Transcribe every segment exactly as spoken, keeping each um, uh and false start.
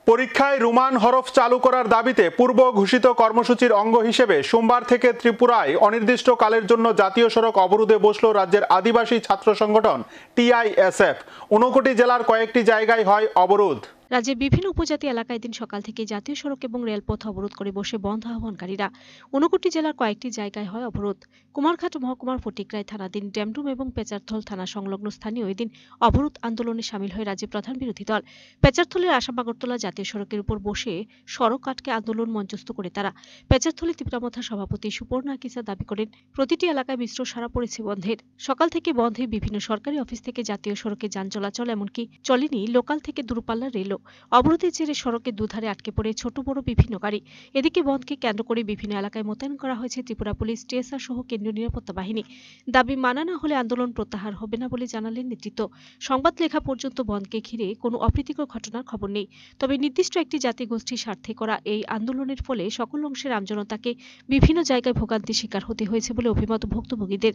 পরীক্ষায় রোমান হরফ চালু করার দাবিতে পূর্ব ঘোষিত কর্মসূচির অঙ্গ হিসেবে সোমবার থেকে ত্রিপুরায় অনির্দিষ্টকালের জন্য জাতীয় সড়ক অবরোধে বসল রাজ্যের আদিবাসী ছাত্র সংগঠন টিআইএসএফ। ঊনকোটি জেলার কয়েকটি জায়গায় হয় অবরোধ। রাজ্যের বিভিন্ন উপজাতি এলাকায় দিন সকাল থেকে জাতীয় সড়ক এবং রেলপথ অবরোধ করে বসে বন্ধ আহ্বানকারীরা। ঊনকোটি জেলার কয়েকটি জায়গায় হয় অবরোধ। কুমারঘাট মহকুমার ফটিকরায় থানাধীন ড্যামডুম এবং পেচারথল থানা সংলগ্ন স্থানীয় ওই দিন অবরোধ আন্দোলনে সামিল হয় রাজ্যের প্রধান বিরোধী দল। পেচারথলের আসাম আগরতলা জাতীয় সড়কের উপর বসে সড়ক আটকে আন্দোলন মঞ্চস্থ করে তারা। পেচারথলে ত্রিপুরামথার সভাপতি সুপর্ণা কিসা দাবি করেন, প্রতিটি এলাকায় মিশ্র সাড়া পড়েছে বন্ধের। সকাল থেকে বন্ধে বিভিন্ন সরকারি অফিস থেকে জাতীয় সড়কে যান চলাচল, এমনকি চলেনি লোকাল থেকে দূরপাল্লার রেলও। অবরোধের জেরে সড়কের দুধারে আটকে পড়ে ছোট বড় বিভিন্ন গাড়ি। এদিকে বন্ধকে কেন্দ্র করে বিভিন্ন এলাকায় মোতায়েন করা হয়েছে ত্রিপুরা পুলিশ, টিএসআর সহ কেন্দ্রীয় নিরাপত্তা বাহিনী। দাবি মানা না হলে আন্দোলন প্রত্যাহার হবে না বলে জানালেন নেতৃত্ব। সংবাদ লেখা পর্যন্ত বন্ধকে ঘিরে কোনো অপ্রীতিকর ঘটনার খবর নেই। তবে নির্দিষ্ট একটি জাতিগোষ্ঠীর স্বার্থে করা এই আন্দোলনের ফলে সকল অংশের আমজনতাকে বিভিন্ন জায়গায় ভোগান্তির শিকার হতে হয়েছে বলে অভিমত ভুক্তভোগীদের।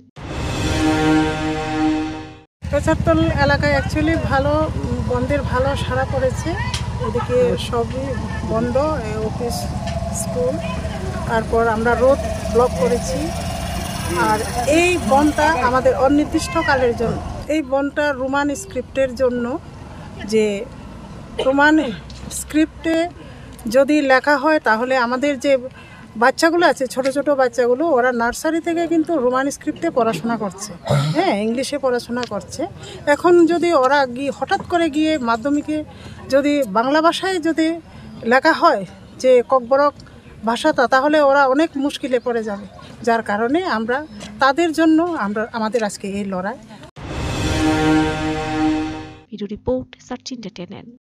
পেচারথল এলাকায় অ্যাকচুয়ালি ভালো বন্ধের ভালো সাড়া পড়েছে। এদিকে সবই বন্ধ, অফিস, স্কুল, তারপর আমরা রোড ব্লক করেছি। আর এই বনটা আমাদের অনির্দিষ্টকালের জন্য, এই বনটা রোমান স্ক্রিপ্টের জন্য, যে রোমান স্ক্রিপ্টে যদি লেখা হয় তাহলে আমাদের যে বাচ্চাগুলো আছে, ছোট ছোট বাচ্চাগুলো, ওরা নার্সারি থেকে কিন্তু রোমান স্ক্রিপ্টে পড়াশোনা করছে, হ্যাঁ ইংলিশে পড়াশোনা করছে। এখন যদি ওরা গিয়ে হঠাৎ করে গিয়ে মাধ্যমিকে যদি বাংলা ভাষায় যদি লেখা হয় যে ককবরক ভাষাটা, তাহলে ওরা অনেক মুশকিলে পড়ে যাবে। যার কারণে আমরা তাদের জন্য আমরা আমাদের আজকে এই লড়াই। Video report search entertainment.